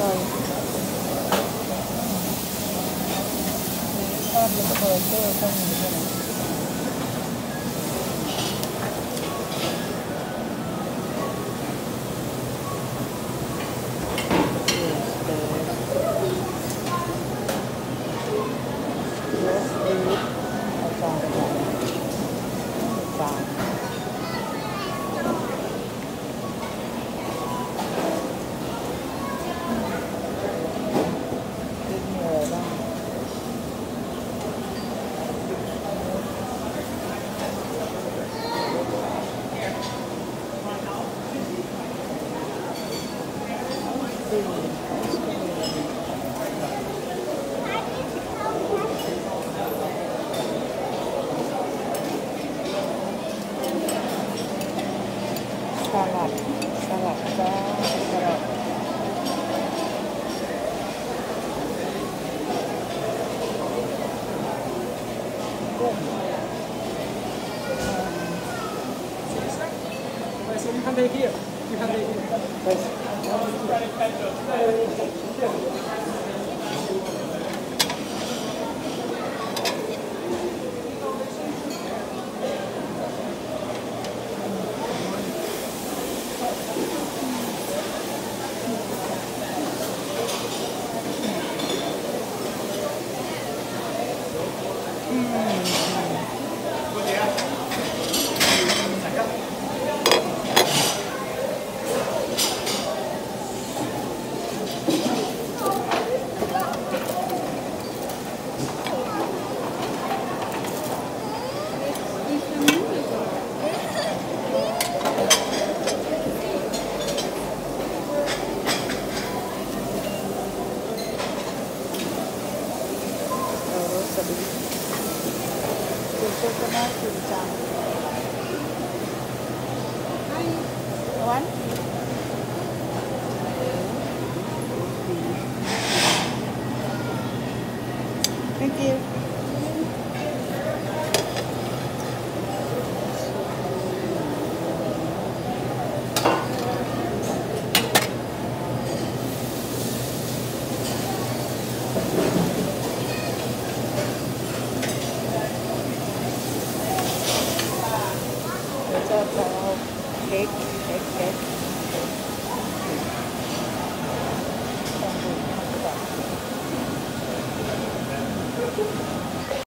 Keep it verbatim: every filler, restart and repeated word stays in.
ร่อยทอดแล้วก็เบอร์เกอร์ก็มีด้วยนะสลัดสลัดจ้าสลัดกุ้ง You have it here. You have it here. One. Thank you. It's a cake, cake, cake. Thank you.